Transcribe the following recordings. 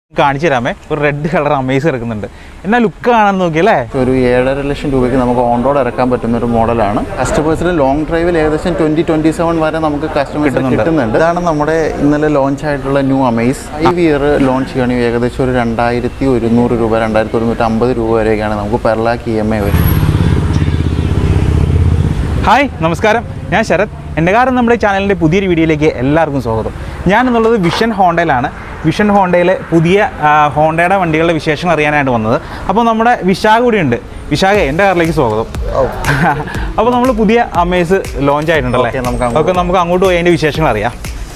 കാണിച്ചു തരാമേ ഒരു red colour Amaze ഇറക്കുന്നുണ്ട്. എന്നാ ലുക്ക് കാണാൻ നോക്കിയല്ലേ. ഒരു 7.5 ലക്ഷം രൂപയ്ക്ക് നമുക്ക് ഓൺ റോഡ് ഇറക്കാൻ പറ്റുന്ന ഒരു മോഡലാണ്. കസ്റ്റമേഴ്സിന് ലോങ് ഡ്രൈവിൽ ഏകദേശം 2027 വരെ നമുക്ക് കസ്റ്റമേഴ്സിന് കിട്ടുന്നുണ്ട്. ഇതാണ് നമ്മുടെ ഇന്നലെ ലോഞ്ച് ആയിട്ടുള്ള ന്യൂ അമേസ്. 5 ഇയർ ലോഞ്ച് ചെയ്യുകയാണെങ്കിൽ ഏകദേശം ഒരു 2100 രൂപ 2150 രൂപ വരെയൊക്കെയാണ് നമുക്ക് പെർ ലാക്ക് EMI വരും. ഹായ് നമസ്കാരം, ഞാൻ ശരത്. എൻ്റെ കാരണം നമ്മുടെ ചാനലിൻ്റെ പുതിയൊരു വീഡിയോയിലേക്ക് എല്ലാവർക്കും സ്വാഗതം. ഞാനെന്നുള്ളത് വിഷൻ ഹോണ്ടയിലാണ്. വിഷൻ ഹോണ്ടയിൽ പുതിയ ഹോണ്ടയുടെ വണ്ടികളുടെ വിശേഷങ്ങൾ അറിയാനായിട്ട് വന്നത്. അപ്പോൾ നമ്മുടെ വിശാഖ കൂടി ഉണ്ട്. വിശാഖ, എൻ്റെ കാറിലേക്ക് സ്വാഗതം. അപ്പോൾ നമ്മൾ പുതിയ അമേസ് ലോഞ്ച് ആയിട്ടുണ്ടല്ലേ. നമുക്ക് അങ്ങോട്ട് പോയി അതിൻ്റെ വിശേഷങ്ങൾ അറിയാം.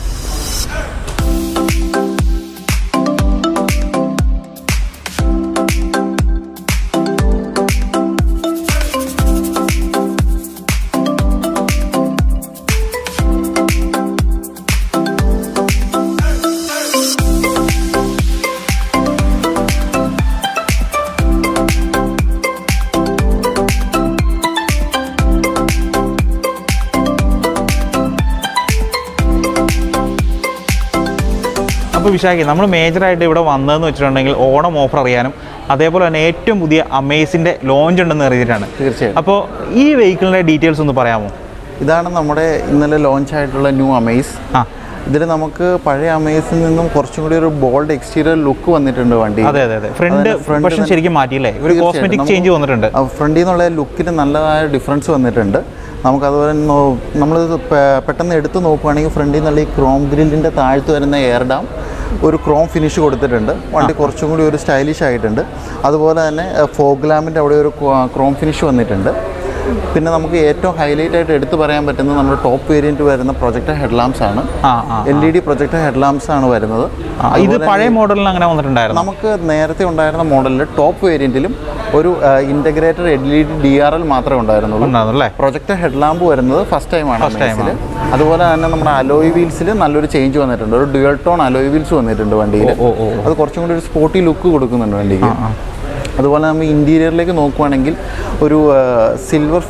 അപ്പോൾ വിശാഖി, നമ്മൾ മേജറായിട്ട് ഇവിടെ വന്നതെന്ന് വെച്ചിട്ടുണ്ടെങ്കിൽ ഓണം ഓഫർ അറിയാനും അതേപോലെ തന്നെ ഏറ്റവും പുതിയ അമേസിൻ്റെ ലോഞ്ച് ഉണ്ടെന്ന് അറിയിച്ചിട്ടാണ്. തീർച്ചയായും. അപ്പോൾ ഈ വെഹിക്കിളിൻ്റെ ഡീറ്റെയിൽസ് ഒന്ന് പറയാമോ? ഇതാണ് നമ്മുടെ ഇന്നലെ ലോഞ്ച് ആയിട്ടുള്ള ന്യൂ അമേസ്. ഇതിൽ നമുക്ക് പഴയ അമേസിൽ നിന്നും കുറച്ചും കൂടി ഒരു ബോൾഡ് എക്സ്റ്റീരിയർ ലുക്ക് വന്നിട്ടുണ്ട് വണ്ടി. അതെ അതെ അതെ. ഫ്രണ്ട് ശരിക്കും മാറ്റിയില്ലേ, ഒരു കോസ്മെറ്റിക് ചേഞ്ച് വന്നിട്ടുണ്ട്. ഫ്രണ്ടിൽ നിന്നുള്ള ലുക്കിന് നല്ലതായ ഡിഫറൻസ് വന്നിട്ടുണ്ട്. നമുക്കതുപോലെ നമ്മൾ പെട്ടെന്ന് എടുത്ത് നോക്കുകയാണെങ്കിൽ ഫ്രണ്ടിൽ നിന്നുള്ള ഈ ക്രോം ഗ്രില്ലിൻ്റെ താഴ്ത്ത് വരുന്ന എയർ ഡാം ഒരു ക്രോം ഫിനിഷ് കൊടുത്തിട്ടുണ്ട്. വണ്ടി കുറച്ചും കൂടി ഒരു സ്റ്റൈലിഷ് ആയിട്ടുണ്ട്. അതുപോലെ തന്നെ ഫോഗ് ലാമ്പിൻ്റെ അവിടെ ഒരു ക്രോം ഫിനിഷ് വന്നിട്ടുണ്ട്. പിന്നെ നമുക്ക് ഏറ്റവും ഹൈലൈറ്റ് ആയിട്ട് എടുത്തു പറയാൻ പറ്റുന്നത് നമ്മുടെ ടോപ്പ് വേരിയൻറ്റ് വരുന്ന പ്രൊജക്ടർ ഹെഡ്ലാംപ്സ് ആണ്. LED പ്രൊജക്ടർ ഹെഡ്ലാംപ്സ് ആണ് വരുന്നത്. ഇത് പഴയ മോഡലിൽ അങ്ങനെ വന്നിട്ടുണ്ടായിരുന്നു. നമുക്ക് നേരത്തെ ഉണ്ടായിരുന്ന മോഡലിൽ ടോപ്പ് വേരിയൻറ്റിലും ഒരു ഇൻ്റഗ്രേറ്റഡ് LED DRL മാത്രമേ ഉണ്ടായിരുന്നുള്ളൂ. പ്രൊജക്ടർ ഹെഡ്ലാമ്പ് വരുന്നത് ഫസ്റ്റ് ടൈമാണ്. അതുപോലെ തന്നെ നമ്മുടെ അലോയ് വീൽസിൽ നല്ലൊരു ചേഞ്ച് വന്നിട്ടുണ്ട്. ഒരു ഡ്യുവൽ ടോൺ അലോയ് വീൽസ് വന്നിട്ടുണ്ട് വണ്ടിയിൽ. അത് കുറച്ചും കൂടി ഒരു സ്പോർട്ടി ലുക്ക് കൊടുക്കുന്നുണ്ട് വണ്ടിക്ക്. അതുപോലെ നമ്മൾ ഇൻറ്റീരിയറിലേക്ക് നോക്കുവാണെങ്കിൽ ഒരു സിൽവർ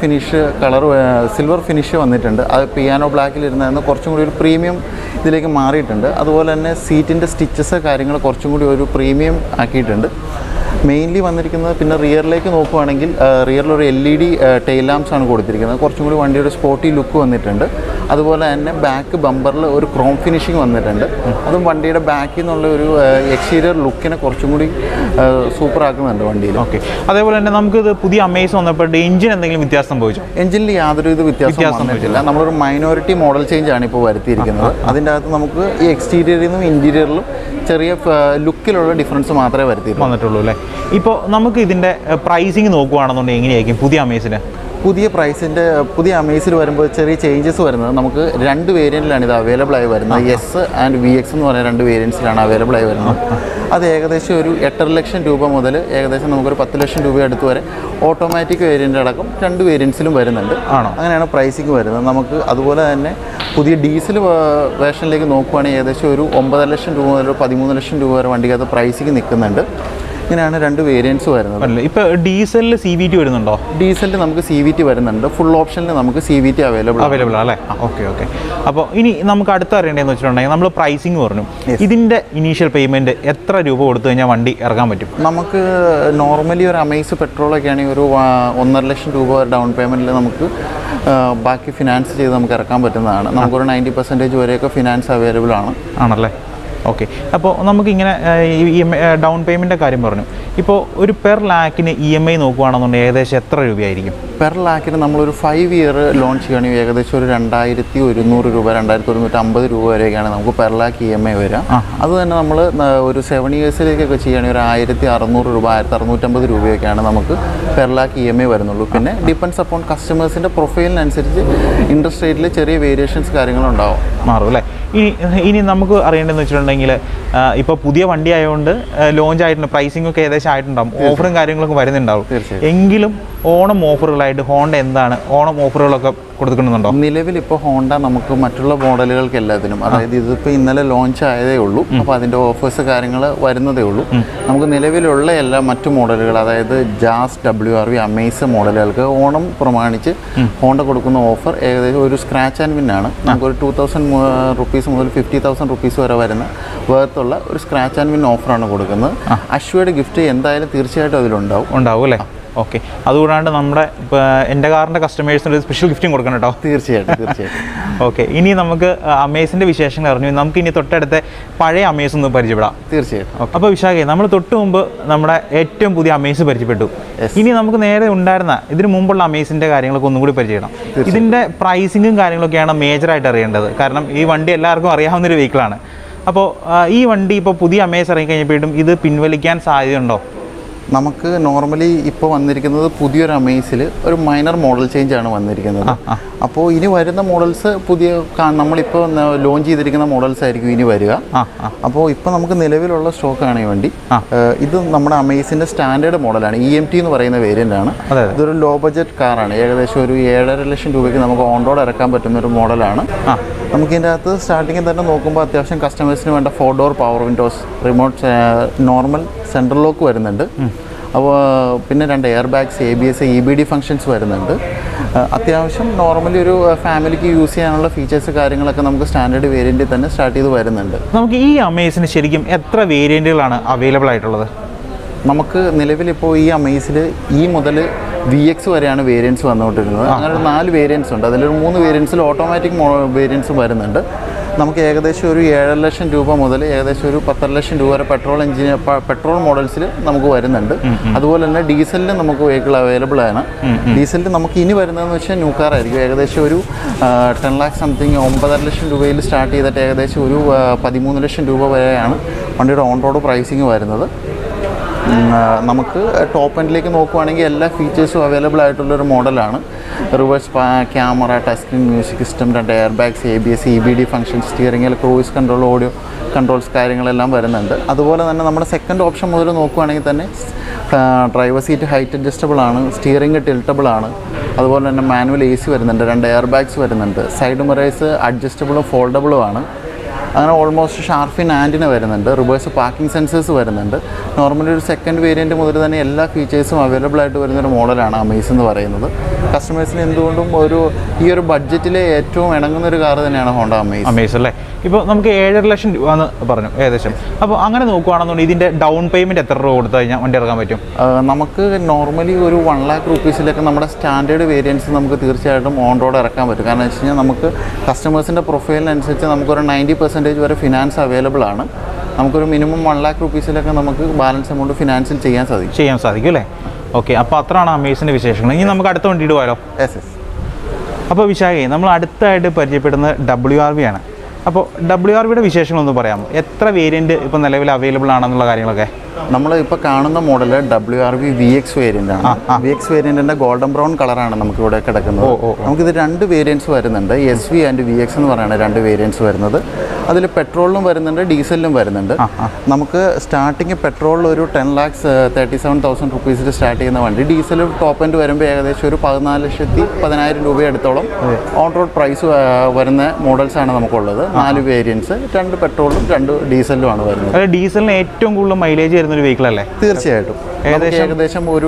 ഫിനിഷ് വന്നിട്ടുണ്ട്. അത് പിയാനോ ബ്ലാക്കിലിരുന്ന കുറച്ചും കൂടി ഒരു പ്രീമിയം ഇതിലേക്ക് മാറിയിട്ടുണ്ട്. അതുപോലെ തന്നെ സീറ്റിൻ്റെ സ്റ്റിച്ചസ് കാര്യങ്ങൾ കുറച്ചും കൂടി ഒരു പ്രീമിയം ആക്കിയിട്ടുണ്ട്. മെയിൻലി വന്നിരിക്കുന്നത് പിന്നെ റിയറിലേക്ക് നോക്കുവാണെങ്കിൽ റിയറിലൊരു LED ടെയിൽ ലാംപ്സ് ആണ് കൊടുത്തിരിക്കുന്നത്. കുറച്ചും കൂടി വണ്ടിയുടെ സ്പോർട്ടി ലുക്ക് വന്നിട്ടുണ്ട്. അതുപോലെ തന്നെ ബാക്ക് ബമ്പറിൽ ഒരു ക്രോം ഫിനിഷിങ് വന്നിട്ടുണ്ട്. അതും വണ്ടിയുടെ ബാക്കിൽ നിന്നുള്ള ഒരു എക്സ്റ്റീരിയർ ലുക്കിനെ കുറച്ചും കൂടി സൂപ്പർ ആക്കുന്നുണ്ട് വണ്ടിയിൽ. ഓക്കെ. അതേപോലെ തന്നെ നമുക്കിത് പുതിയ അമേസ് വന്നപ്പോൾ എഞ്ചിൻ എന്തെങ്കിലും വ്യത്യാസം സംഭവിച്ചു? എഞ്ചിനിൽ യാതൊരു വ്യത്യാസം വന്നിട്ടില്ല. നമ്മളൊരു മൈനോറിറ്റി മോഡൽ ചേഞ്ച് ആണ് ഇപ്പോൾ വരുത്തിയിരിക്കുന്നത്. അതിൻ്റെ അകത്ത് നമുക്ക് ഈ എക്സ്റ്റീരിയറിൽ നിന്നും ഇൻറ്റീരിയറിലും ചെറിയ ലുക്കിലുള്ള ഡിഫറൻസ് മാത്രമേ വന്നിട്ടുള്ളൂ അല്ലേ. ഇപ്പോൾ നമുക്ക് ഇതിൻ്റെ പ്രൈസിങ് നോക്കുകയാണെന്നുണ്ടെങ്കിൽ എങ്ങനെയായിരിക്കും പുതിയ അമേസിന്? പുതിയ അമേസിൽ വരുമ്പോൾ ചെറിയ ചേഞ്ചസ് വരുന്നത് നമുക്ക് 2 വേരിയൻറ്റിലാണ് ഇത് അവൈലബിൾ ആയി വരുന്നത്. S ആൻഡ് VX എന്ന് പറയുന്ന 2 വേരിയൻസിലാണ് അവൈലബിൾ ആയി വരുന്നത്. അത് ഏകദേശം ഒരു 8.5 ലക്ഷം രൂപ മുതൽ ഏകദേശം നമുക്കൊരു 10 ലക്ഷം രൂപ അടുത്ത് വരെ ഓട്ടോമാറ്റിക് വേരിയൻ്റ് അടക്കം 2 വേരിയൻസിലും വരുന്നുണ്ട്. അങ്ങനെയാണ് പ്രൈസിങ് വരുന്നത്. നമുക്ക് അതുപോലെ തന്നെ പുതിയ ഡീസൽ വേർഷനിലേക്ക് നോക്കുകയാണെങ്കിൽ ഏകദേശം ഒരു 9 ലക്ഷം രൂപ മുതൽ 13 ലക്ഷം രൂപ വരെ വണ്ടിക്കകത്ത് പ്രൈസിങ് നിൽക്കുന്നുണ്ട്. ഇങ്ങനെയാണ് 2 വേരിയൻസ് വരുന്നത്. ഇപ്പോൾ ഡീസലിൽ CVT വരുന്നുണ്ടോ? ഡീസലിൽ നമുക്ക് CVT വരുന്നുണ്ട്. ഫുൾ ഓപ്ഷനിൽ നമുക്ക് CVT അവൈലബിൾ അല്ലേ? ഓക്കെ. അപ്പോൾ ഇനി നമുക്ക് അടുത്ത് അറിയേണ്ടതെന്ന് വെച്ചിട്ടുണ്ടെങ്കിൽ നമ്മൾ പ്രൈസിങ് പറഞ്ഞു. ഇതിൻ്റെ ഇനീഷ്യൽ പേയ്മെൻറ്റ് എത്ര രൂപ കൊടുത്തു കഴിഞ്ഞാൽ വണ്ടി ഇറങ്ങാൻ പറ്റും? നമുക്ക് നോർമലി ഒരു അമേസ് പെട്രോളൊക്കെ ആണെങ്കിൽ ഒരു 1.5 ലക്ഷം രൂപ ഡൗൺ പേയ്മെൻറ്റിൽ നമുക്ക് ബാക്കി ഫിനാൻസ് ചെയ്ത് നമുക്ക് ഇറക്കാൻ പറ്റുന്നതാണ്. നമുക്കൊരു 90% വരെയൊക്കെ ഫിനാൻസ് അവൈലബിൾ ആണല്ലേ. ഓക്കെ. അപ്പോൾ നമുക്കിങ്ങനെ ഡൗൺ പേയ്മെൻറ്റിൻ്റെ കാര്യം പറഞ്ഞു. ഇപ്പോൾ ഒരു പെർ ലാക്കിന് EMI നോക്കുകയാണെന്നുണ്ടെങ്കിൽ ഏകദേശം എത്ര രൂപയായിരിക്കും? പെർ ലാക്കിന് നമ്മളൊരു 5 ഇയർ ലോഞ്ച് ചെയ്യുകയാണെങ്കിൽ ഏകദേശം ഒരു 2100 രൂപ 2150 രൂപ വരെയൊക്കെയാണ് നമുക്ക് പെർ ലാക്ക് EMI വരിക. അത് തന്നെ നമ്മൾ ഒരു 7 ഇയേഴ്സിലേക്കൊക്കെ ചെയ്യുകയാണെങ്കിൽ ഒരു 1600 രൂപ 1650 രൂപയൊക്കെയാണ് നമുക്ക് പെർ ലാക്ക് EMI വരുന്നുള്ളൂ. പിന്നെ ഡിപ്പെൻഡ്സ് അപ്പോൺ കസ്റ്റമേഴ്സിൻ്റെ പ്രൊഫൈലിനനുസരിച്ച് ഇൻട്രസ്റ്റ് റേറ്റിൽ ചെറിയ വേരിയേഷൻസ് കാര്യങ്ങളുണ്ടാവും, മാറും അല്ലേ. ഇനി നമുക്ക് അറിയേണ്ടതെന്ന് വെച്ചിട്ടുണ്ടെങ്കിൽ ഇപ്പോൾ പുതിയ വണ്ടി ആയതുകൊണ്ട് ലോഞ്ച് ആയിട്ടുണ്ട്, പ്രൈസിംഗ് ഒക്കെ ഏകദേശം ആയിട്ടുണ്ടാവും, ഓഫറും കാര്യങ്ങളൊക്കെ വരുന്നുണ്ടാവും. എങ്കിലും ഓണം ഓഫറുകളായിട്ട് ആയിട്ട് ഹോണ്ട എന്താണ് ഓണം ഓഫറുകളൊക്കെ കൊടുക്കുന്നുണ്ടോ? നിലവിൽ ഇപ്പോൾ ഹോണ്ട നമുക്ക് മറ്റുള്ള മോഡലുകൾക്ക് എല്ലാത്തിനും, അതായത് ഇതിപ്പോൾ ഇന്നലെ ലോഞ്ച് ആയതേ ഉള്ളൂ, അപ്പോൾ അതിൻ്റെ ഓഫേഴ്സ് കാര്യങ്ങൾ വരുന്നതേ ഉള്ളൂ. നമുക്ക് നിലവിലുള്ള എല്ലാ മറ്റു മോഡലുകൾ, അതായത് ജാസ്, WRV, അമേസ് മോഡലുകൾക്ക് ഓണം പ്രമാണിച്ച് ഹോണ്ട കൊടുക്കുന്ന ഓഫർ ഏകദേശം ഒരു സ്ക്രാച്ച് ആൻഡ് വിൻ ആണ്. നമുക്കൊരു 2000 റുപ്പീസ് മുതൽ 50,000 റുപ്പീസ് വരെ വരുന്ന വേർത്തുള്ള ഒരു സ്ക്രാച്ച് ആൻഡ് വിൻ ഓഫറാണ് കൊടുക്കുന്നത്. അഷ്വേർഡ് ഗിഫ്റ്റ് എന്തായാലും തീർച്ചയായിട്ടും അതിലുണ്ടാവും അല്ലേ? ഓക്കെ, അതുകൂടാണ്ട് നമ്മുടെ എൻ്റെ കാറിൻ്റെ കസ്റ്റമേഴ്സിന് ഒരു സ്പെഷ്യൽ ഗിഫ്റ്റും കൊടുക്കണം കേട്ടോ. തീർച്ചയായിട്ടും. ഓക്കെ, ഇനി നമുക്ക് അമേസിൻ്റെ വിശേഷങ്ങൾ അറിഞ്ഞു. നമുക്ക് ഇനി തൊട്ടടുത്ത പഴയ അമേസ് ഒന്ന് പരിചയപ്പെടാം. തീർച്ചയായിട്ടും. അപ്പോൾ വിശാഖേ, നമ്മൾ തൊട്ട് മുമ്പ് നമ്മുടെ ഏറ്റവും പുതിയ അമേസ് പരിചയപ്പെട്ടു. ഇനി നമുക്ക് നേരെ ഉണ്ടായിരുന്ന ഇതിന് മുമ്പുള്ള അമേസിൻ്റെ കാര്യങ്ങളൊക്കെ ഒന്നും കൂടി പരിചയപ്പെടാം. ഇതിൻ്റെ പ്രൈസിങ്ങും കാര്യങ്ങളൊക്കെയാണ് മേജറായിട്ട് അറിയേണ്ടത്. കാരണം ഈ വണ്ടി എല്ലാവർക്കും അറിയാവുന്നൊരു വെഹിക്കിളാണ്. അപ്പോൾ ഈ വണ്ടി ഇപ്പോൾ പുതിയ അമേസ് ഇറങ്ങിക്കഴിഞ്ഞപ്പോഴും ഇത് പിൻവലിക്കാൻ സാധ്യതയുണ്ടോ? നമുക്ക് നോർമലി ഇപ്പോൾ വന്നിരിക്കുന്നത് പുതിയൊരു അമേസിൽ ഒരു മൈനർ മോഡൽ ചേഞ്ച് ആണ് വന്നിരിക്കുന്നത്. അപ്പോൾ ഇനി വരുന്ന മോഡൽസ് പുതിയ നമ്മളിപ്പോൾ ലോഞ്ച് ചെയ്തിരിക്കുന്ന മോഡൽസ് ആയിരിക്കും ഇനി വരിക. അപ്പോൾ ഇപ്പോൾ നമുക്ക് നിലവിലുള്ള സ്റ്റോക്കാണ് ഈ വണ്ടി. ഇത് നമ്മുടെ അമേസിൻ്റെ സ്റ്റാൻഡേർഡ് മോഡലാണ്. EMT എന്ന് പറയുന്ന വേരിയൻ്റ് ആണ്. ഇതൊരു ലോ ബഡ്ജറ്റ് കാറാണ്. ഏകദേശം ഒരു 7.5 ലക്ഷം രൂപയ്ക്ക് നമുക്ക് ഓൺ റോഡ് ഇറക്കാൻ പറ്റുന്ന ഒരു മോഡലാണ്. നമുക്കിതിൻ്റെ അകത്ത് സ്റ്റാർട്ടിങ്ങിൽ തന്നെ നോക്കുമ്പോൾ അത്യാവശ്യം കസ്റ്റമേഴ്സിന് വേണ്ട 4 door power windows, remote, normal central lock വരുന്നുണ്ട്. അപ്പോൾ പിന്നെ 2 air bags, ABS, EBD functions വരുന്നുണ്ട്. അത്യാവശ്യം നോർമലി ഒരു ഫാമിലിക്ക് യൂസ് ചെയ്യാനുള്ള ഫീച്ചേഴ്സ് കാര്യങ്ങളൊക്കെ നമുക്ക് സ്റ്റാൻഡേർഡ് വേരിയൻറ്റിൽ തന്നെ സ്റ്റാർട്ട് ചെയ്ത് വരുന്നുണ്ട്. നമുക്ക് ഈ അമേസിന് ശരിക്കും എത്ര വേരിയൻറ്റുകളാണ് അവൈലബിൾ ആയിട്ടുള്ളത്? നമുക്ക് നിലവിലിപ്പോൾ ഈ അമേസിൽ E മുതൽ VX വരെയാണ് വേരിയൻസ് വന്നുകൊണ്ടിരുന്നത്. അങ്ങനെ 4 വേരിയൻസ് ഉണ്ട്. അതിലൊരു 3 വേരിയൻസിൽ ഓട്ടോമാറ്റിക് വേരിയൻസ് വരുന്നുണ്ട്. നമുക്ക് ഏകദേശം ഒരു 7 ലക്ഷം രൂപ മുതൽ ഏകദേശം ഒരു 10 ലക്ഷം രൂപ വരെ പെട്രോൾ മോഡൽസിൽ നമുക്ക് വരുന്നുണ്ട്. അതുപോലെ തന്നെ ഡീസലിന് നമുക്ക് വെഹിക്കിൾ അവൈലബിൾ ആണ്. ഡീസലിൽ നമുക്ക് ഇനി വരുന്നതെന്ന് വെച്ചാൽ ന്യൂ കാർ ആയിരിക്കും. ഏകദേശം ഒരു 10 ലാക്ക് സംതിങ് 9.5 ലക്ഷം രൂപയിൽ സ്റ്റാർട്ട് ചെയ്തിട്ട് ഏകദേശം ഒരു 13 ലക്ഷം രൂപ വരെയാണ് വണ്ടിയുടെ ഓൺ റോഡ് പ്രൈസിങ് വരുന്നത്. നമുക്ക് ടോപ്പ് എൻഡിലേക്ക് നോക്കുവാണെങ്കിൽ എല്ലാ ഫീച്ചേഴ്സും അവൈലബിൾ ആയിട്ടുള്ളൊരു മോഡലാണ്. Reverse camera, touch screen music system, 2 air bags, ABS, EBD function, സ്റ്റിയറിംഗിൽ ക്രൂയിസ് കൺട്രോൾ, ഓഡിയോ കൺട്രോൾസ് കാര്യങ്ങളെല്ലാം വരുന്നുണ്ട്. അതുപോലെ തന്നെ നമ്മുടെ സെക്കൻഡ് ഓപ്ഷൻ മുതൽ നോക്കുവാണെങ്കിൽ തന്നെ ഡ്രൈവർ സീറ്റ് ഹൈറ്റ് അഡ്ജസ്റ്റബിൾ ആണ്, സ്റ്റിയറിംഗ് ടിൽട്ടബിൾ ആണ്. അതുപോലെ തന്നെ മാനുവൽ AC വരുന്നുണ്ട്, 2 എയർ ബാഗ്സ് വരുന്നുണ്ട്, സൈഡ് മിറേഴ്സ് അഡ്ജസ്റ്റബിളും ഫോൾഡബിളും ആണ്. അങ്ങനെ ഓൾമോസ്റ്റ് ഷാർഫിൻ ആൻറ്റിന വരുന്നുണ്ട്, റിവേഴ്സ് പാർക്കിംഗ് സെൻസേഴ്സ് വരുന്നുണ്ട്. നോർമലി ഒരു സെക്കൻഡ് വേരിയൻറ്റ് മുതൽ തന്നെ എല്ലാ ഫീച്ചേഴ്സും അവൈലബിൾ ആയിട്ട് വരുന്നൊരു മോഡലാണ് അമേസ് എന്ന് പറയുന്നത്. കസ്റ്റമേഴ്സിന് എന്തുകൊണ്ടും ഈ ഒരു ബഡ്ജറ്റിൽ ഏറ്റവും ഇണങ്ങുന്ന ഒരു കാർ തന്നെയാണ് ഹോണ്ട അമേസ് അല്ലേ? ഇപ്പോൾ നമുക്ക് 7.5 ലക്ഷം രൂപ എന്ന് പറഞ്ഞു ഏകദേശം. അപ്പോൾ അങ്ങനെ നോക്കുകയാണെന്നുണ്ടെങ്കിൽ ഇതിൻ്റെ ഡൗൺ പേയ്മെൻറ്റ് എത്ര രൂപ കൊടുത്തു കഴിഞ്ഞാൽ വണ്ടി ഇറക്കാൻ പറ്റും? നമുക്ക് നോർമലി ഒരു 1 ലാക്ക് റുപ്പീസിലൊക്കെ നമ്മുടെ സ്റ്റാൻഡേർഡ് വേരിയൻസ് നമുക്ക് തീർച്ചയായിട്ടും ഓൺ റോഡ് ഇറക്കാൻ പറ്റും. കാരണം എന്ന് വെച്ച് കഴിഞ്ഞാൽ നമുക്ക് കസ്റ്റമേഴ്സിൻ്റെ പ്രൊഫൈലിനനുസരിച്ച് നമുക്കൊരു 90% വരെ ഫിനാൻസ് അവൈലബിൾ ആണ്. നമുക്കൊരു മിനിമം 1 ലാക്ക് റുപ്പീസിലൊക്കെ നമുക്ക് ബാലൻസ് എമൗണ്ട് ഫിനാൻസിൽ ചെയ്യാൻ സാധിക്കും അല്ലേ? ഓക്കെ, അപ്പോൾ അത്രയാണ് അമേസിൻ്റെ വിശേഷങ്ങൾ. ഇനി നമുക്ക് അടുത്ത വണ്ടി ഇടുവാലോ? യെസ്. അപ്പോൾ വിശാഖേ, നമ്മൾ അടുത്തായിട്ട് പരിചയപ്പെടുന്നത് WRV ആണ്. അപ്പോൾ WRVയുടെ വിശേഷങ്ങളൊന്നും പറയാമോ? എത്ര വേരിയൻറ്റ് ഇപ്പോൾ നിലവിൽ അവൈലബിൾ ആണെന്നുള്ള കാര്യങ്ങളൊക്കെ? നമ്മൾ ഇപ്പോൾ കാണുന്ന മോഡൽ WRV VX വേരിയൻ്റ് ആണ്. VX വേരിയൻറ്റിൻ്റെ ഗോൾഡൻ ബ്രൗൺ കളറാണ് നമുക്കിവിടെ കിടക്കുന്നത്. നമുക്കിത് 2 വേരിയൻസ് വരുന്നുണ്ട്. SV ആൻഡ് VX എന്ന് പറയുന്ന 2 വേരിയൻസ് വരുന്നത്. അതിൽ പെട്രോളിലും വരുന്നുണ്ട്, ഡീസലിലും വരുന്നുണ്ട്. നമുക്ക് സ്റ്റാർട്ടിങ് പെട്രോളിൽ ഒരു 10,37,000 റുപ്പീസിൽ സ്റ്റാർട്ട് ചെയ്യുന്ന വണ്ടി, ഡീസൽ ടോപ്പ് എൻഡ് വരുമ്പോൾ ഏകദേശം ഒരു 14,10,000 രൂപ അടുത്തോളം ഓൺ റോഡ് പ്രൈസ് വരുന്ന മോഡൽസാണ് നമുക്കുള്ളത്. 4 വേരിയൻസ്, 2 പെട്രോളും 2 ഡീസലിലുമാണ് വരുന്നത്. ഡീസലിന് ഏറ്റവും കൂടുതൽ മൈലേജ് വരുന്ന ഒരു വെഹിക്കിൾ അല്ലേ? തീർച്ചയായിട്ടും. ഏകദേശം ഒരു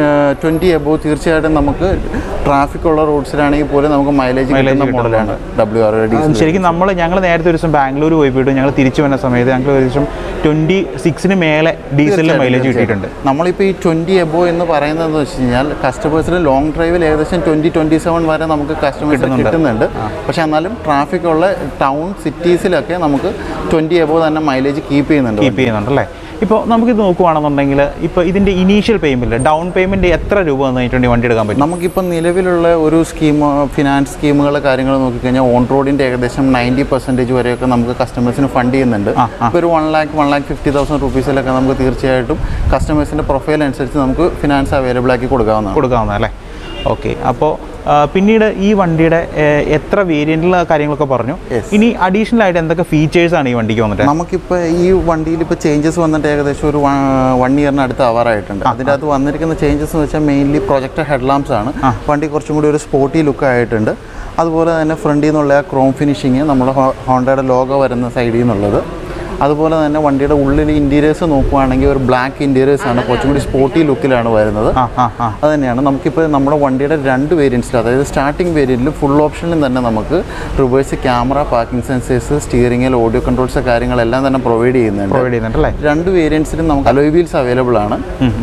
20 എബോവ് തീർച്ചയായിട്ടും നമുക്ക് ട്രാഫിക് ഉള്ള റോഡ്സിലാണെങ്കിൽ പോലും നമുക്ക് മൈലേജ് കിട്ടുന്ന മോഡലാണ് WRV. ശരിക്കും ഞങ്ങൾ നേരത്തെ ഒരു ദിവസം ബാംഗ്ലൂർ പോയിട്ട് ഞങ്ങൾ തിരിച്ചു വന്ന സമയത്ത് ഞങ്ങൾക്ക് ഏകദേശം 26-ന് മേലെ ഡീസലിൽ മൈലേജ് കിട്ടിയിട്ടുണ്ട്. നമ്മളിപ്പോൾ ഈ 20 എബോവ് എന്ന് പറയുന്നതെന്ന് വെച്ച് കഴിഞ്ഞാൽ കസ്റ്റമേഴ്സിന് ലോങ് ഡ്രൈവിൽ ഏകദേശം 20-27 വരെ നമുക്ക് കസ്റ്റമേഴ്സിന് കിട്ടുന്നുണ്ട്. പക്ഷേ എന്നാലും ട്രാഫിക് ഉള്ള ടൗൺ സിറ്റീസിലൊക്കെ നമുക്ക് 20 എബോവ് തന്നെ മൈലേജ് കീപ്പ് ചെയ്യുന്നുണ്ടല്ലേ? ഇപ്പോൾ നമുക്കിത് നോക്കുകയാണെന്നുണ്ടെങ്കിൽ ഇപ്പോൾ ഇതിൻ്റെ ഇനീഷ്യൽ പേയ്മെൻറ്റ്, ഡൗൺ പേയ്മെൻറ്റ് എത്ര രൂപ വന്നിട്ടുണ്ടെങ്കിൽ വണ്ടി എടുക്കാൻ പറ്റും? നമുക്കിപ്പോൾ നിലവിലുള്ള ഒരു ഫിനാൻസ് സ്കീമുകൾ കാര്യങ്ങൾ നോക്കിക്കഴിഞ്ഞാൽ ഓൺ റോഡിൻ്റെ ഏകദേശം 90% വരെയൊക്കെ നമുക്ക് കസ്റ്റമേഴ്സിന് ഫണ്ട് ചെയ്യുന്നുണ്ട്. ഇപ്പോൾ ഒരു 1,50,000 റുപ്പീസിലൊക്കെ നമുക്ക് തീർച്ചയായിട്ടും കസ്റ്റമേഴ്സിൻ്റെ പ്രൊഫൈൽ അനുസരിച്ച് നമുക്ക് ഫിനാൻസ് അവൈലബിൾ ആക്കി കൊടുക്കാവുന്നതാണ് അല്ലേ? ഓക്കെ, അപ്പോൾ പിന്നീട് ഈ വണ്ടിയുടെ എത്ര വേരിയന്റിലുള്ള കാര്യങ്ങളൊക്കെ പറഞ്ഞു. ഇനി അഡീഷണൽ ആയിട്ട് എന്തൊക്കെ ഫീച്ചേഴ്സ് ആണ് ഈ വണ്ടിക്ക് വന്നിട്ട്? നമുക്കിപ്പോൾ ഈ വണ്ടിയിൽ ഇപ്പോൾ ചേഞ്ചസ് വന്നിട്ട് ഏകദേശം ഒരു 1 ഇയറിന് അടുത്ത് ആവാറായിട്ടുണ്ട്. അതിൻ്റെ അകത്ത് വന്നിരിക്കുന്ന ചേഞ്ചസ് എന്ന് വെച്ചാൽ മെയിൻലി പ്രൊജക്ടർ ഹെഡ്ലാംപ്സ് ആണ്. വണ്ടി കുറച്ചും കൂടി ഒരു സ്പോർട്ടി ലുക്ക് ആയിട്ടുണ്ട്. അതുപോലെ തന്നെ ഫ്രണ്ടിൽ നിന്നുള്ള ആ ക്രോം ഫിനിഷിങ് നമ്മുടെ ഹോണ്ടയുടെ ലോഗോ വരുന്ന സൈഡിൽ നിന്നുള്ളത്. അതുപോലെ തന്നെ വണ്ടിയുടെ ഉള്ളിൽ ഇൻറ്റീരിയേഴ്സ് നോക്കുകയാണെങ്കിൽ ഒരു ബ്ലാക്ക് ഇൻറ്റീരിയേഴ്സ് ആണ്, കുറച്ചും കൂടി സ്പോർട്ടി ലുക്കിലാണ് വരുന്നത്. അത് തന്നെയാണ് നമുക്കിപ്പോൾ നമ്മുടെ വണ്ടിയുടെ 2 വേരിയൻസിൽ, അതായത് സ്റ്റാർട്ടിംഗ് വേരിയൻറ്റിൽ ഫുൾ ഓപ്ഷനിലും തന്നെ നമുക്ക് റിവേഴ്സ് ക്യാമറ, പാർക്കിംഗ് സെൻസേഴ്സ്, സ്റ്റിയറിംഗിൽ ഓഡിയോ കൺട്രോൾസ് കാര്യങ്ങളെല്ലാം തന്നെ പ്രൊവൈഡ് ചെയ്യുന്നുണ്ട്. 2 വേരിയൻസിലും നമുക്ക് അലോയ് വീൽസ് അവൈലബിൾ ആണ്.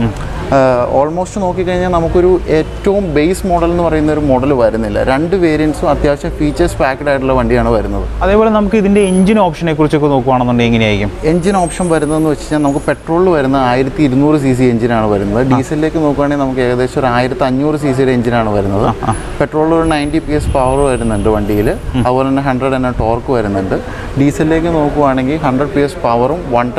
ഓൾമോസ്റ്റ് നോക്കിക്കഴിഞ്ഞാൽ നമുക്കൊരു ഏറ്റവും ബേസ് മോഡൽ എന്ന് പറയുന്ന ഒരു മോഡൽ വരുന്നില്ല. 2 വേരിയൻസും അത്യാവശ്യം ഫീച്ചേഴ്സ് പാക്ഡ് ആയിട്ടുള്ള വണ്ടിയാണ് വരുന്നത്. അതേപോലെ നമുക്ക് ഇതിൻ്റെ എഞ്ചിൻ ഓപ്ഷനെ കുറിച്ചൊക്കെ നോക്കുകയാണെന്നുണ്ടെങ്കിൽ എങ്ങനെയായിരിക്കും? എഞ്ചിൻ ഓപ്ഷൻ വരുന്നതെന്ന് വെച്ച് കഴിഞ്ഞാൽ നമുക്ക് പെട്രോളിൽ വരുന്ന 1200 cc എഞ്ചിനാണ് വരുന്നത്. ഡീസലിലേക്ക് നോക്കുകയാണെങ്കിൽ നമുക്ക് ഏകദേശം ഒരു 1500 cc എഞ്ചിനാണ് വരുന്നത്. പെട്രോളിൽ ഒരു 90 PS പവർ വരുന്നുണ്ട് വണ്ടിയിൽ. അതുപോലെ തന്നെ 100 Nm ടോർക്ക് വരുന്നുണ്ട്. ഡീസലിലേക്ക് നോക്കുകയാണെങ്കിൽ 100 PS പവറും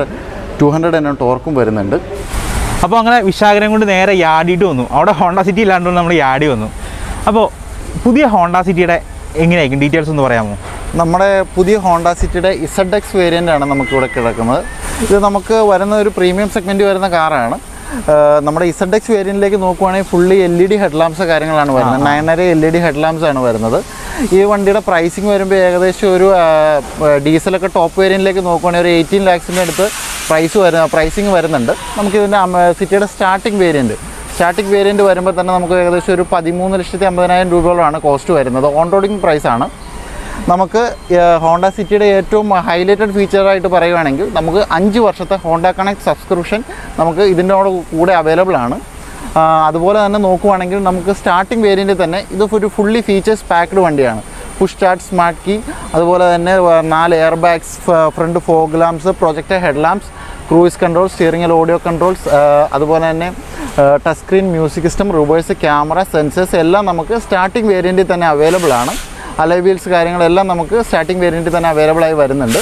200 Nm ടോർക്കും വരുന്നുണ്ട്. അപ്പോൾ അങ്ങനെ വിശാഖരം കൊണ്ട് നേരെ യാടിയിട്ട് വന്നു. അവിടെ ഹോണ്ട സിറ്റി ഇല്ലാണ്ടുകൊണ്ട് നമ്മൾ യാടി വന്നു. അപ്പോൾ പുതിയ ഹോണ്ട സിറ്റിയുടെ എങ്ങനെയായിരിക്കും ഡീറ്റെയിൽസ് ഒന്ന് പറയാമോ? നമ്മുടെ പുതിയ ഹോണ്ട സിറ്റിയുടെ ZX വേരിയൻ്റ് ആണ് നമുക്കിവിടെ കിടക്കുന്നത്. ഇത് നമുക്ക് വരുന്ന ഒരു പ്രീമിയം സെഗ്മെൻറ്റ് വരുന്ന കാറാണ്. നമ്മുടെ ZX വേരിയൻറ്റിലേക്ക് നോക്കുവാണെങ്കിൽ ഫുള്ളി LED ഹെഡ്ലാംപ്സ് കാര്യങ്ങളാണ് വരുന്നത്. 9.5 LED ഹെഡ്ലാംപ്സ് ആണ് വരുന്നത്. ഈ വണ്ടിയുടെ പ്രൈസിങ് വരുമ്പോൾ ഏകദേശം ഒരു ഡീസലൊക്കെ ടോപ്പ് വേരിയൻറ്റിലേക്ക് നോക്കുവാണെങ്കിൽ ഒരു 18 lakhs അടുത്ത് പ്രൈസിങ് വരുന്നുണ്ട്. നമുക്കിതിൻ്റെ സിറ്റിയുടെ സ്റ്റാർട്ടിംഗ് വേരിയൻറ്റ് വരുമ്പോൾ തന്നെ നമുക്ക് ഏകദേശം ഒരു 13,50,000 രൂപയോളമാണ് കോസ്റ്റ് വരുന്നത്. ഓൺ റോഡിങ് പ്രൈസാണ്. നമുക്ക് ഹോണ്ട സിറ്റിയുടെ ഏറ്റവും ഹൈലൈറ്റഡ് ഫീച്ചറായിട്ട് പറയുകയാണെങ്കിൽ നമുക്ക് 5 വർഷത്തെ ഹോണ്ട കണക്ട് സബ്സ്ക്രിപ്ഷൻ നമുക്ക് ഇതിൻ്റെ കൂടെ അവൈലബിൾ ആണ്. അതുപോലെ തന്നെ നോക്കുവാണെങ്കിൽ നമുക്ക് സ്റ്റാർട്ടിംഗ് വേരിയൻറ്റിൽ തന്നെ ഇത് ഒരു ഫുള്ളി ഫീച്ചേഴ്സ് പാക്ഡ് വണ്ടിയാണ്. പുഷ് സ്റ്റാർട്ട് സ്മാർട്ട് കീ, അതുപോലെ തന്നെ 4 air bags, front fog lamps, projector head lamps, cruise control, സ്റ്റിയറിംഗിൽ ഓഡിയോ കൺട്രോൾസ്, അതുപോലെ തന്നെ touch screen music system, reverse camera, sensors എല്ലാം നമുക്ക് സ്റ്റാർട്ടിംഗ് വേരിയൻറ്റിൽ തന്നെ അവൈലബിൾ ആണ്. അലോയ് വീൽസ് കാര്യങ്ങളെല്ലാം നമുക്ക് സ്റ്റാർട്ടിംഗ് വേരിയൻറ്റിൽ തന്നെ അവൈലബിളായി വരുന്നുണ്ട്.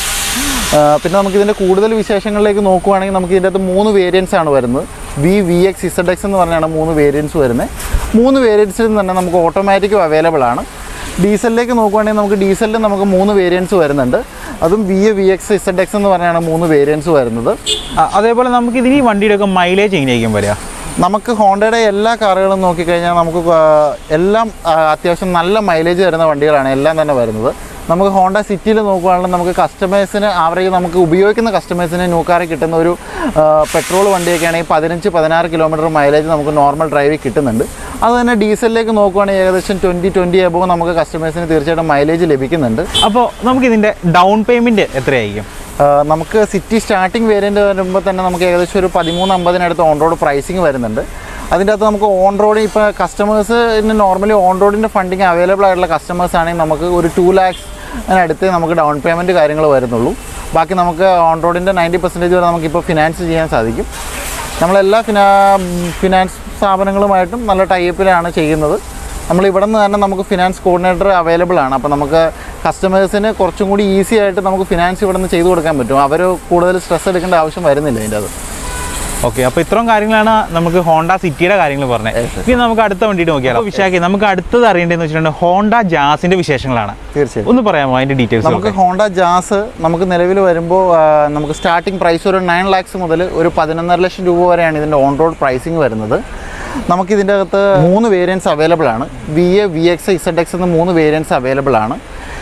പിന്നെ നമുക്കിതിൻ്റെ കൂടുതൽ വിശേഷങ്ങളിലേക്ക് നോക്കുകയാണെങ്കിൽ നമുക്ക് ഇതിൻ്റെ അകത്ത് 3 വേരിയൻസ് ആണ് വരുന്നത്. VX, ZX എന്ന് പറഞ്ഞാണ് 3 വേരിയൻസ് വരുന്നത്. 3 വേരിയൻസിലും തന്നെ നമുക്ക് ഓട്ടോമാറ്റിക്കും അവൈലബിൾ ആണ്. ഡീസലിലേക്ക് നോക്കുകയാണെങ്കിൽ നമുക്ക് ഡീസലിൽ നമുക്ക് 3 വേരിയൻസ് വരുന്നുണ്ട്. അതും VX, ZX എന്ന് പറഞ്ഞാണ് 3 വേരിയൻസ് വരുന്നത്. അതേപോലെ നമുക്ക് ഇതിന് ഈ വണ്ടിയുടെയൊക്കെ മൈലേജ് എങ്ങനെയായിരിക്കും വരിക? നമുക്ക് ഹോണ്ടയുടെ എല്ലാ കാറുകളും നോക്കിക്കഴിഞ്ഞാൽ നമുക്ക് എല്ലാം അത്യാവശ്യം നല്ല മൈലേജ് തരുന്ന വണ്ടികളാണ് എല്ലാം തന്നെ വരുന്നത്. നമുക്ക് ഹോണ്ട സിറ്റിയിൽ നോക്കുകയാണെങ്കിൽ നമുക്ക് കസ്റ്റമേഴ്സിന് ആവറേജ് നമുക്ക് ഉപയോഗിക്കുന്ന കസ്റ്റമേഴ്സിന് ന്യൂ കാറിൽ കിട്ടുന്ന ഒരു പെട്രോൾ വണ്ടിയൊക്കെ ആണെങ്കിൽ 15-16 കിലോമീറ്റർ മൈലേജ് നമുക്ക് നോർമൽ ഡ്രൈവിൽ കിട്ടുന്നുണ്ട്. അത് തന്നെ ഡീസലിലേക്ക് നോക്കുകയാണെങ്കിൽ ഏകദേശം 20 എബോവ് നമുക്ക് കസ്റ്റമേഴ്സിന് തീർച്ചയായിട്ടും മൈലേജ് ലഭിക്കുന്നുണ്ട്. അപ്പോൾ നമുക്കിതിൻ്റെ ഡൗൺ പേയ്മെൻറ്റ് എത്രയായിരിക്കും? നമുക്ക് സിറ്റി സ്റ്റാർട്ടിംഗ് വേരിയൻറ്റ് വരുമ്പോൾ തന്നെ നമുക്ക് ഏകദേശം ഒരു 13,50 ഓൺ റോഡ് പ്രൈസിങ് വരുന്നുണ്ട്. അതിൻ്റെ അകത്ത് നമുക്ക് ഓൺ റോഡ് ഇപ്പോൾ കസ്റ്റമേഴ്സിന് നോർമലി ഓൺ റോഡിൻ്റെ ഫണ്ടിങ് അവൈലബിൾ ആയിട്ടുള്ള കസ്റ്റമേഴ്സ് ആണെങ്കിൽ നമുക്ക് ഒരു 2 lakhs അടുത്ത് നമുക്ക് ഡൗൺ പേയ്മെൻറ്റ് കാര്യങ്ങൾ വരുന്നുള്ളൂ. ബാക്കി നമുക്ക് ഓൺ റോഡിൻ്റെ 90% വരെ നമുക്കിപ്പോൾ ഫിനാൻസ് ചെയ്യാൻ സാധിക്കും. നമ്മളെല്ലാ ഫിനാൻസ് സ്ഥാപനങ്ങളുമായിട്ടും നല്ല ടൈപ്പിലാണ് ചെയ്യുന്നത്. നമ്മളിവിടെ നിന്ന് തന്നെ നമുക്ക് ഫിനാൻസ് കോർഡിനേറ്റർ അവൈലബിൾ ആണ്. അപ്പോൾ നമുക്ക് കസ്റ്റമേഴ്സിന് കുറച്ചും കൂടി ഈസി ആയിട്ട് നമുക്ക് ഫിനാൻസ് ഇവിടെ നിന്ന് ചെയ്തു കൊടുക്കാൻ പറ്റും. അവർ കൂടുതൽ സ്ട്രെസ് എടുക്കേണ്ട ആവശ്യം വരുന്നില്ല ഇതിൻ്റെ അത്. ഓക്കെ, അപ്പോൾ ഇത്രയും കാര്യങ്ങളാണ് നമുക്ക് ഹോണ്ട സിറ്റിയുടെ കാര്യങ്ങൾ പറഞ്ഞത്. ഇനി നമുക്ക് അടുത്ത വണ്ടിയിട്ട് നോക്കിയാലോ? വിശാഖ, നമുക്ക് അടുത്തത് അറിയേണ്ടതെന്ന് വെച്ചിട്ടുണ്ടെങ്കിൽ ഹോണ്ട ജാസിൻ്റെ വിശേഷങ്ങളാണ്. തീർച്ചയായും ഒന്ന് പറയാമോ അതിൻ്റെ ഡീറ്റെയിൽസ്? നമുക്ക് ഹോണ്ട ജാസ് നമുക്ക് നിലവിൽ വരുമ്പോൾ നമുക്ക് സ്റ്റാർട്ടിംഗ് പ്രൈസ് ഒരു 9 lakhs മുതൽ ഒരു 11.5 ലക്ഷം രൂപ വരെയാണ് ഇതിൻ്റെ ഓൺ റോഡ് പ്രൈസിങ് വരുന്നത്. നമുക്കിതിൻ്റെ അകത്ത് 3 വേരിയൻസ് അവൈലബിൾ ആണ്. VX, ZX എന്ന് 3 വേരിയൻസ് അവൈലബിൾ ആണ്.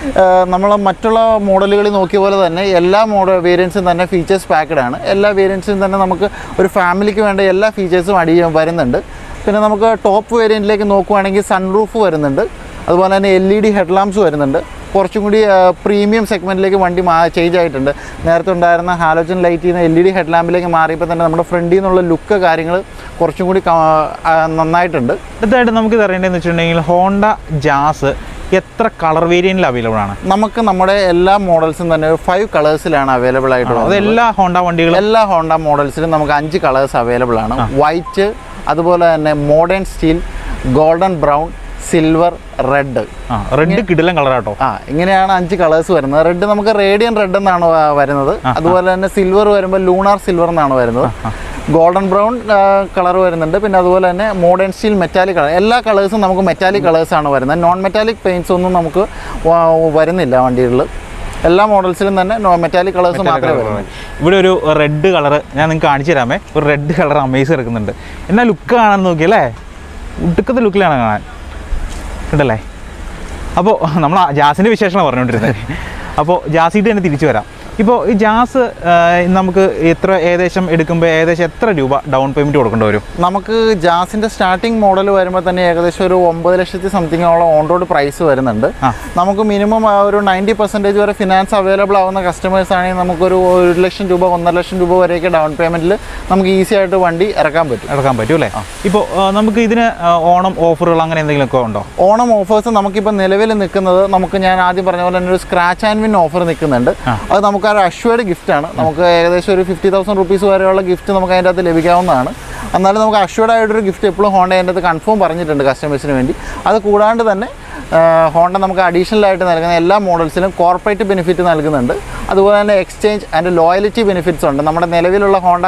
നമ്മൾ മറ്റുള്ള മോഡലുകളിൽ നോക്കിയ പോലെ തന്നെ എല്ലാ വേരിയൻസും തന്നെ ഫീച്ചേഴ്സ് പാക്ഡ് ആണ്. എല്ലാ വേരിയൻസും തന്നെ നമുക്ക് ഒരു ഫാമിലിക്ക് വേണ്ട എല്ലാ ഫീച്ചേഴ്സും വരുന്നുണ്ട്. പിന്നെ നമുക്ക് ടോപ്പ് വേരിയൻറ്റിലേക്ക് നോക്കുകയാണെങ്കിൽ സൺറൂഫ് വരുന്നുണ്ട്. അതുപോലെ തന്നെ LED ഹെഡ്ലാംപ്സ് വരുന്നുണ്ട്. കുറച്ചും കൂടി പ്രീമിയം സെഗ്മെൻറ്റിലേക്ക് വണ്ടി ചേഞ്ച് ആയിട്ടുണ്ട്. നേരത്തെ ഉണ്ടായിരുന്ന ഹാലോജൻ ലൈറ്റിൽ നിന്ന് LED ഹെഡ്ലാമ്പിലേക്ക് മാറിയപ്പോൾ തന്നെ നമ്മുടെ ഫ്രണ്ടിൽ നിന്നുള്ള ലുക്ക് കാര്യങ്ങൾ കുറച്ചും കൂടി നന്നായിട്ടുണ്ട്. അടുത്തായിട്ട് നമുക്ക് അറിയേണ്ടതെന്ന് വെച്ചിട്ടുണ്ടെങ്കിൽ ഹോണ്ട ജാസ് എത്ര കളർ വേരിയൻറ്റിൽ അവൈലബിൾ ആണ്? നമുക്ക് നമ്മുടെ എല്ലാ മോഡൽസും തന്നെ 5 കളേഴ്സിലാണ് അവൈലബിൾ ആയിട്ടുള്ളത്. എല്ലാ ഹോണ്ട വണ്ടികളും എല്ലാ ഹോണ്ട മോഡൽസിലും നമുക്ക് 5 കളേഴ്സ് അവൈലബിൾ ആണ്. വൈറ്റ്, അതുപോലെ തന്നെ modern steel, golden brown, silver, red. Red കിടിലൻ കളറാട്ടോ. ഇങ്ങനെയാണ് 5 കളേഴ്സ് വരുന്നത്. റെഡ് നമുക്ക് റേഡിയൻ റെഡ് എന്നാണ് വരുന്നത്. അതുപോലെ തന്നെ സിൽവർ വരുമ്പോൾ ലൂണാർ സിൽവർ എന്നാണ് വരുന്നത്. ഗോൾഡൻ ബ്രൗൺ കളർ വരുന്നുണ്ട്. പിന്നെ അതുപോലെ തന്നെ മോഡേൺ സ്റ്റീൽ മെറ്റാലിക് കളർ, എല്ലാ കളേഴ്സും നമുക്ക് മെറ്റാലിക് കളേഴ്സാണ് വരുന്നത്. നോൺ മെറ്റാലിക് പെയിൻറ്റ്സ് ഒന്നും നമുക്ക് വരുന്നില്ല വണ്ടികളിൽ. എല്ലാ മോഡൽസിലും തന്നെ മെറ്റാലിക് കളേഴ്സ് മാത്രമേ വരുള്ളൂ. ഇവിടെ ഒരു റെഡ് കളർ ഞാൻ നിങ്ങൾക്ക് കാണിച്ചു തരാമേ. ഒരു റെഡ് കളർ അമേസ് എടുക്കുന്നുണ്ട്. എന്നാൽ ലുക്ക് കാണാൻ നോക്കിയല്ലേ, ഉടുക്കത്തെ ലുക്കിലാണ് കാണാൻ ഉണ്ടല്ലേ. അപ്പോൾ നമ്മൾ ജാസിൻ്റെ വിശേഷമാണ് പറഞ്ഞുകൊണ്ടിരുന്നത്. അപ്പോൾ ജാസിയിട്ട് തന്നെ തിരിച്ചു വരാം. ഇപ്പോൾ ഈ ജാസ് നമുക്ക് ഏകദേശം എടുക്കുമ്പോൾ എത്ര രൂപ ഡൗൺ പേയ്മെൻറ്റ് കൊടുക്കേണ്ടി വരും? നമുക്ക് ജാസിൻ്റെ സ്റ്റാർട്ടിംഗ് മോഡൽ വരുമ്പോൾ തന്നെ ഏകദേശം ഒരു 9 ലക്ഷത്തി സംതിങ്ങോളം ഓൺ റോഡ് പ്രൈസ് വരുന്നുണ്ട്. നമുക്ക് മിനിമം ഒരു 90% വരെ ഫിനാൻസ് അവൈലബിൾ ആവുന്ന കസ്റ്റമേഴ്സ് ആണെങ്കിൽ നമുക്കൊരു 1 ലക്ഷം രൂപ 1.5 ലക്ഷം രൂപ വരെയൊക്കെ ഡൗൺ പേയ്മെൻറ്റിൽ നമുക്ക് ഈസി ആയിട്ട് വണ്ടി ഇറക്കാൻ പറ്റും അല്ലേ? ഇപ്പോൾ നമുക്ക് ഇതിന് ഓണം ഓഫറുകൾ അങ്ങനെ എന്തെങ്കിലുമൊക്കെ ഉണ്ടോ? ഓണം ഓഫേഴ്സ് നമുക്കിപ്പോൾ നിലവിൽ നിൽക്കുന്നത്, ഞാൻ ആദ്യം പറഞ്ഞ പോലെ തന്നെ ഒരു സ്ക്രാച്ച് ആൻഡ് വിൻ ഓഫർ നിൽക്കുന്നുണ്ട്. അത് നമുക്ക് ഒരു അഷ്വേർഡ് ഗിഫ്റ്റാണ്. നമുക്ക് ഏകദേശം ഒരു 50,000 റുപ്പീസ് വരെയുള്ള ഗിഫ്റ്റ് നമുക്ക് അതിൻ്റെ അകത്ത് ലഭിക്കാവുന്നതാണ്. എന്നാലും നമുക്ക് അഷ്വേർഡ് ആയിട്ടൊരു ഗിഫ്റ്റ് എപ്പോഴും ഹോണ്ട അതിൻ്റെ അകത്ത് കൺഫേം പറഞ്ഞിട്ടുണ്ട് കസ്റ്റമേഴ്സിന് വേണ്ടി. അത് കൂടാണ്ട് തന്നെ ഹോണ്ട നമുക്ക് അഡീഷണൽ ആയിട്ട് നൽകുന്ന എല്ലാ മോഡൽസിലും കോർപ്പറേറ്റ് ബെനിഫിറ്റ് നൽകുന്നുണ്ട്. അതുപോലെ തന്നെ എക്സ്ചേഞ്ച് ആൻഡ് ലോയലിറ്റി ബെനിഫിറ്റ്സ് ഉണ്ട്. നമ്മുടെ നിലവിലുള്ള ഹോണ്ട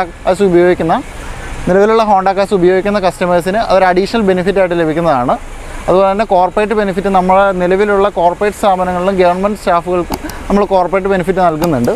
കാസ് ഉപയോഗിക്കുന്ന കസ്റ്റമേഴ്സിന് അതൊരു അഡീഷണൽ ബെനിഫിറ്റ് ആയിട്ട് ലഭിക്കുന്നതാണ്. അതുപോലെ തന്നെ കോർപ്പറേറ്റ് ബെനിഫിറ്റ് നമ്മുടെ നിലവിലുള്ള കോർപ്പറേറ്റ് സ്ഥാപനങ്ങളിലും ഗവൺമെൻറ് സ്റ്റാഫുകൾക്കും നമ്മൾ കോർപ്പറേറ്റ് ബെനിഫിറ്റ് നൽകുന്നുണ്ട്.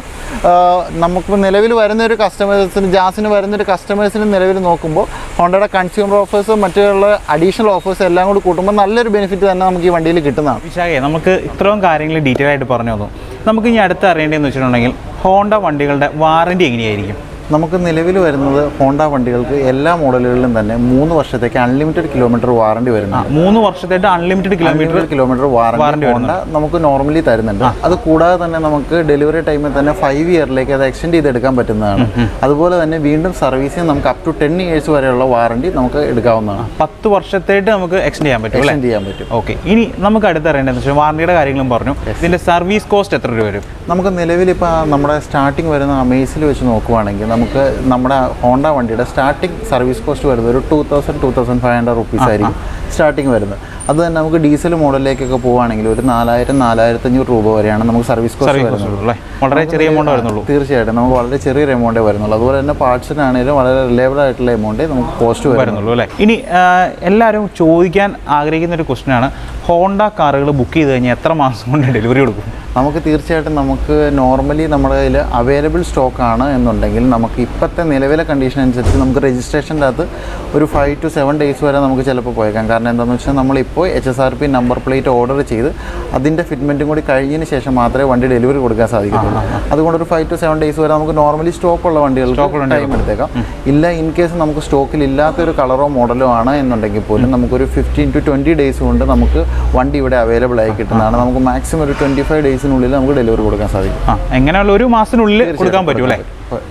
നമുക്ക് നിലവിൽ വരുന്നൊരു ജാസിന് വരുന്നൊരു കസ്റ്റമേഴ്സിന് നിലവിൽ നോക്കുമ്പോൾ ഹോണ്ടയുടെ കൺസ്യൂമർ ഓഫേഴ്സും മറ്റുള്ള അഡീഷണൽ ഓഫേഴ്സും എല്ലാം കൂടി കൂട്ടുമ്പോൾ നല്ലൊരു ബെനിഫിറ്റ് തന്നെ നമുക്ക് ഈ വണ്ടിയിൽ കിട്ടുന്നതാണ്. വിശാഖേ, നമുക്ക് ഇത്രയും കാര്യങ്ങൾ ഡീറ്റെയിൽ ആയിട്ട് പറഞ്ഞു തന്നു. നമുക്ക് ഇനി അടുത്ത് അറിയേണ്ടതെന്ന് വെച്ചിട്ടുണ്ടെങ്കിൽ ഹോണ്ട വണ്ടികളുടെ വാറൻറ്റി എങ്ങനെയായിരിക്കും? നമുക്ക് നിലവിൽ വരുന്നത് ഹോണ്ട വണ്ടികൾക്ക് എല്ലാ മോഡലുകളിലും തന്നെ 3 വർഷത്തേക്ക് അൺലിമിറ്റഡ് കിലോമീറ്റർ വാറണ്ടി വരുന്നുണ്ട്. 3 വർഷത്തേക്ക് അൺലിമിറ്റഡ് കിലോമീറ്റർ വാറണ്ടി ഹോണ്ട നമുക്ക് നോർമലി തരുന്നുണ്ട്. അത് കൂടാതെ തന്നെ നമുക്ക് ഡെലിവറി ടൈമിൽ തന്നെ 5 ഇയറിലേക്ക് അത് എക്സ്റ്റെൻഡ് ചെയ്തെടുക്കാൻ പറ്റുന്നതാണ്. അതുപോലെ തന്നെ വീണ്ടും സർവീസിന് നമുക്ക് അപ് ടു 10 ഇയേഴ്സ് വരെയുള്ള വാറണ്ടി നമുക്ക് എടുക്കാവുന്നതാണ്. 10 വർഷത്തേക്ക് നമുക്ക് എക്സ്റ്റെൻഡ് ചെയ്യാൻ പറ്റും. ഓക്കെ, ഇനി നമുക്ക് അടുത്തറിയേണ്ടതെന്ന് വെച്ചാൽ വാറണ്ടിയുടെ കാര്യങ്ങളും പറഞ്ഞു. ഇതിൻ്റെ സർവീസ് കോസ്റ്റ് എത്ര രൂപ വരും? നമുക്ക് നിലവിൽ ഇപ്പോൾ നമ്മുടെ സ്റ്റാർട്ടിങ് വരുന്ന അമേസിൽ വെച്ച് നോക്കുവാണെങ്കിൽ നമുക്ക് നമ്മുടെ ഹോണ്ട വണ്ടിയുടെ സ്റ്റാർട്ടിങ് സർവീസ് കോസ്റ്റ് വരുന്നത് ഒരു 2,000-2,500 റുപ്പീസ് ആയിരിക്കും സ്റ്റാർട്ടിങ് വരുന്നത്. അത് തന്നെ നമുക്ക് ഡീസൽ മോഡലിലേക്കൊക്കെ പോവുകയാണെങ്കിൽ ഒരു 4,000-4,500 രൂപ വരെയാണ് നമുക്ക് സർവീസ് കോസ്റ്റ് വരുന്നത്. വളരെ ചെറിയ എമൗണ്ട് വരുന്നുള്ളൂ. തീർച്ചയായിട്ടും നമുക്ക് വളരെ ചെറിയൊരു എമൗണ്ടേ വരുന്നുള്ളൂ. അതുപോലെ തന്നെ പാർട്സിനാണെങ്കിലും വളരെ റിലയബിൾ ആയിട്ടുള്ള എമൗണ്ടേ നമുക്ക് കോസ്റ്റ് വരുന്നുള്ളൂ അല്ലേ? ഇനി എല്ലാവരും ചോദിക്കാൻ ആഗ്രഹിക്കുന്ന ഒരു ക്വസ്റ്റ്യനാണ്, ഹോണ്ട കാറുകൾ ബുക്ക് ചെയ്ത് കഴിഞ്ഞാൽ എത്ര മാസം കൊണ്ട് ഡെലിവറി കൊടുക്കും? നമുക്ക് തീർച്ചയായിട്ടും നമുക്ക് നോർമലി നമ്മുടെ കയ്യിൽ അവൈലബിൾ സ്റ്റോക്കാണ് എന്നുണ്ടെങ്കിൽ നമുക്ക് ഇപ്പോഴത്തെ നിലവിലെ കണ്ടീഷൻ അനുസരിച്ച് നമുക്ക് രജിസ്ട്രേഷൻ്റെ അകത്ത് ഒരു 5 to 7 ഡേയ്സ് വരെ നമുക്ക് ചിലപ്പോൾ പോയേക്കാം. കാരണം എന്താണെന്ന് വെച്ചാൽ നമ്മളിപ്പോൾ HSRP നമ്പർ പ്ലേറ്റ് ഓർഡർ ചെയ്ത് അതിൻ്റെ ഫിറ്റ്മെൻറ്റും കൂടി കഴിഞ്ഞതിന് ശേഷം മാത്രമേ വണ്ടി ഡെലിവറി കൊടുക്കാൻ സാധിക്കത്തുള്ളൂ. അതുകൊണ്ട് ഒരു 5 to 7 ഡേയ്സ് വരെ നമുക്ക് നോർമലി സ്റ്റോക്കുള്ള വണ്ടികൾക്ക് ടൈം എടുത്തേക്കാം. ഇല്ല, ഇൻ കേസ് നമുക്ക് സ്റ്റോക്കിൽ ഇല്ലാത്തൊരു കളറോ മോഡലോ ആണ് എന്നുണ്ടെങ്കിൽ പോലും നമുക്കൊരു 15 to 20 ഡേയ്സ് കൊണ്ട് നമുക്ക് വണ്ടി ഇവിടെ അവൈലബിൾ ആയി കിട്ടുന്നതാണ്. നമുക്ക് മാക്സിമം ഒരു 25 ഡേയ്സിനുള്ളിൽ നമുക്ക് ഡെലിവറി കൊടുക്കാൻ സാധിക്കും. എങ്ങനെയുള്ള ഒരു മാസത്തിനുള്ളിൽ കൊടുക്കാൻ പറ്റും അല്ലേ?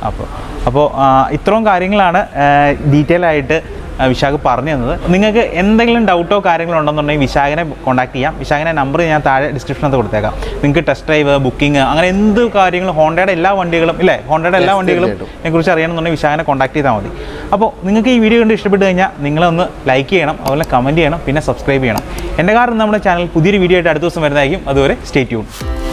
അപ്പോൾ ഇത്രയും കാര്യങ്ങളാണ് ഡീറ്റെയിൽ ആയിട്ട് വിശാഖ് പറഞ്ഞു തന്നത്. നിങ്ങൾക്ക് എന്തെങ്കിലും ഡൗട്ടോ കാര്യങ്ങളോ ഉണ്ടെന്നുണ്ടെങ്കിൽ വിശാഖിനെ കോൺടാക്ട് ചെയ്യാം. വിശാഖിൻ്റെ നമ്പർ ഞാൻ താഴെ ഡിസ്ക്രിപ്ഷനകത്ത് കൊടുത്തേക്കാം. നിങ്ങൾക്ക് ടെസ്റ്റ് ഡ്രൈവ്, ബുക്കിംഗ്, അങ്ങനെ എന്ത് കാര്യങ്ങളും ഹോണ്ടയുടെ എല്ലാ വണ്ടികളും കുറിച്ച് അറിയണമെന്നുണ്ടെങ്കിൽ വിശാഖിനെ കോൺടാക്ട് ചെയ്താൽ മതി. അപ്പോൾ നിങ്ങൾക്ക് ഈ വീഡിയോ കണ്ട് ഇഷ്ടപ്പെട്ട് കഴിഞ്ഞാൽ നിങ്ങളൊന്ന് ലൈക്ക് ചെയ്യണം, അതുപോലെ കമൻറ്റ് ചെയ്യണം, പിന്നെ സബ്സ്ക്രൈബ് ചെയ്യണം. എൻ്റെ കാരണം നമ്മുടെ ചാനൽ പുതിയൊരു വീഡിയോ ആയിട്ട് അടുത്ത ദിവസം വരുന്നതായിരിക്കും. അതുവരെ സ്റ്റേ ട്യൂൺ.